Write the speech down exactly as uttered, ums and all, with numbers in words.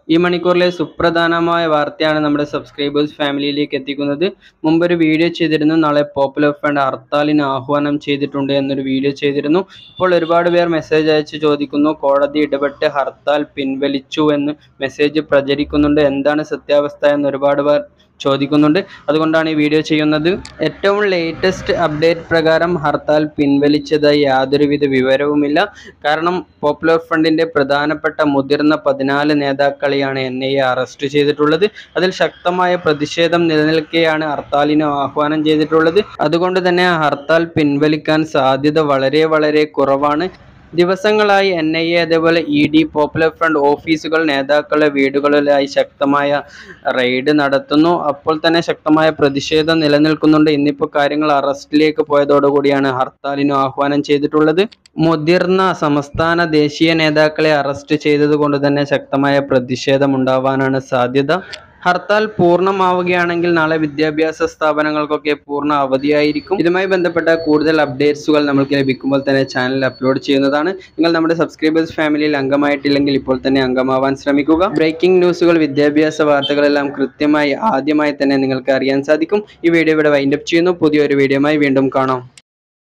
ഈ മണിക്കൂറിലെ സുപ്രധാനമായ വാർത്തയാണ് നമ്മുടെ സബ്സ്ക്രൈബേഴ്സ് ഫാമിലിയിലേക്ക് എത്തിക്കുന്നത്. മുമ്പൊരു വീഡിയോ ചെയ്തിരുന്നു, നാളെ പോപ്പുലർ ഫ്രണ്ട് ഹർത്താലിന് ആഹ്വാനം ചെയ്തിട്ടുണ്ട് എന്നൊരു വീഡിയോ ചെയ്തിരുന്നു. ഇപ്പോൾ ഒരുപാട് പേർ മെസ്സേജ് അയച്ച് ചോദിക്കുന്നു, കോടതി ഇടപെട്ട് ഹർത്താൽ പിൻവലിച്ചു എന്ന് മെസ്സേജ് പ്രചരിക്കുന്നുണ്ട്, എന്താണ് സത്യാവസ്ഥ എന്ന് ഒരുപാട് പേർ ചോദിക്കുന്നുണ്ട്. അതുകൊണ്ടാണ് ഈ വീഡിയോ ചെയ്യുന്നത്. ഏറ്റവും ലേറ്റസ്റ്റ് അപ്ഡേറ്റ് പ്രകാരം ഹർത്താൽ പിൻവലിച്ചതായി യാതൊരുവിധ വിവരവുമില്ല. കാരണം പോപ്പുലർ ഫ്രണ്ടിന്റെ പ്രധാനപ്പെട്ട മുതിർന്ന പതിനാല് നേതാക്കളെയാണ് എൻ ഐ എ അറസ്റ്റ് ചെയ്തിട്ടുള്ളത്. അതിൽ ശക്തമായ പ്രതിഷേധം നിലനിൽക്കെയാണ് ഹർത്താലിന് ആഹ്വാനം ചെയ്തിട്ടുള്ളത്. അതുകൊണ്ട് തന്നെ ഹർത്താൽ പിൻവലിക്കാൻ സാധ്യത വളരെ വളരെ കുറവാണ്. ദിവസങ്ങളായി എൻ ഐ എ അതേപോലെ ഇ ഡി, പോപ്പുലർ ഫ്രണ്ട് ഓഫീസുകൾ, നേതാക്കളുടെ വീടുകളിലായി ശക്തമായ റെയ്ഡ് നടത്തുന്നു. അപ്പോൾ തന്നെ ശക്തമായ പ്രതിഷേധം നിലനിൽക്കുന്നുണ്ട്. ഇന്നിപ്പോൾ കാര്യങ്ങൾ അറസ്റ്റിലേക്ക് പോയതോടുകൂടിയാണ് ഹർത്താലിന് ആഹ്വാനം ചെയ്തിട്ടുള്ളത്. മുതിർന്ന സംസ്ഥാന ദേശീയ നേതാക്കളെ അറസ്റ്റ് ചെയ്തത് കൊണ്ട് തന്നെ ശക്തമായ പ്രതിഷേധം ഉണ്ടാവാനാണ് സാധ്യത. ഹർത്താൽ പൂർണ്ണമാവുകയാണെങ്കിൽ നാളെ വിദ്യാഭ്യാസ സ്ഥാപനങ്ങൾക്കൊക്കെ പൂർണ്ണ അവധിയായിരിക്കും. ഇതുമായി ബന്ധപ്പെട്ട കൂടുതൽ അപ്ഡേറ്റ്സുകൾ നമ്മൾക്ക് ലഭിക്കുമ്പോൾ തന്നെ ചാനൽ അപ്ലോഡ് ചെയ്യുന്നതാണ്. നിങ്ങൾ നമ്മുടെ സബ്സ്ക്രൈബേഴ്സ് ഫാമിലിയിൽ അംഗമായിട്ടില്ലെങ്കിൽ ഇപ്പോൾ തന്നെ അംഗമാവാൻ ശ്രമിക്കുക. ബ്രേക്കിംഗ് ന്യൂസുകൾ, വിദ്യാഭ്യാസ വാർത്തകളെല്ലാം കൃത്യമായി ആദ്യമായി തന്നെ നിങ്ങൾക്ക് അറിയാൻ സാധിക്കും. ഈ വീഡിയോ ഇവിടെ വൈൻഡപ്പ് ചെയ്യുന്നു. പുതിയൊരു വീഡിയോയുമായി വീണ്ടും കാണാം.